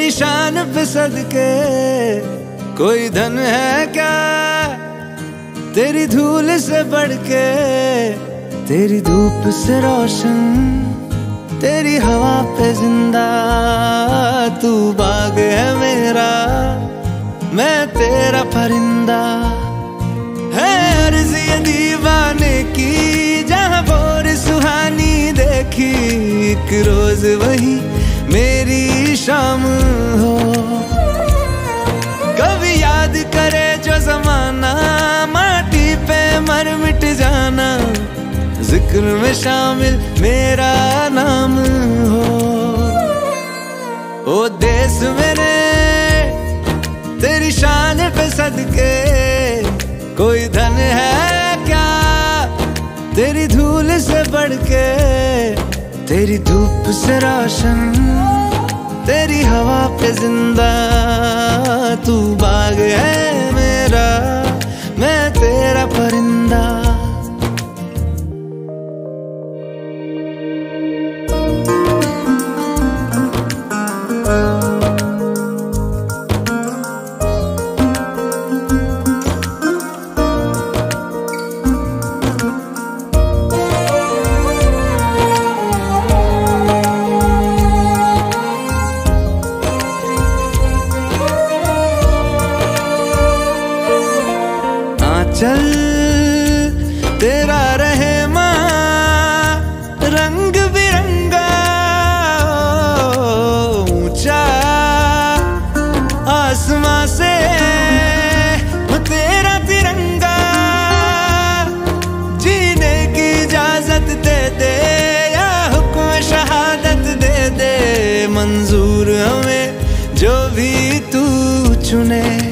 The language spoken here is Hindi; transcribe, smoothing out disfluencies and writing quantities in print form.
तेरी शान पे सदके कोई धन है क्या, तेरी धूल से बढ़ के, तेरी धूप से रोशन, तेरी हवा पे जिंदा। तू बाग है मेरा, मैं तेरा परिंदा। है अर्ज़ ये दीवाने की, जहाँ भोर सुहानी देखी, एक रोज वही मेरी शाम हो। कभी याद करे जो जमाना, माटी पे मर मिट जाना, जिक्र में शामिल मेरा नाम हो। ओ देश मेरे तेरी शान पे सदके कोई धन है क्या, तेरी धूल से बढ़ के, तेरी धूप से रोशन, तेरी हवा पे जिंदा। तू बाग है मेरा, मैं तेरा परिंदा। चल तेरा रहे माँ रंग बिरंगा, ऊंचा आसमां से तेरा तिरंगा। जीने की इजाजत दे दे या हुक्म शहादत दे दे, मंजूर हमें जो भी तू चुने।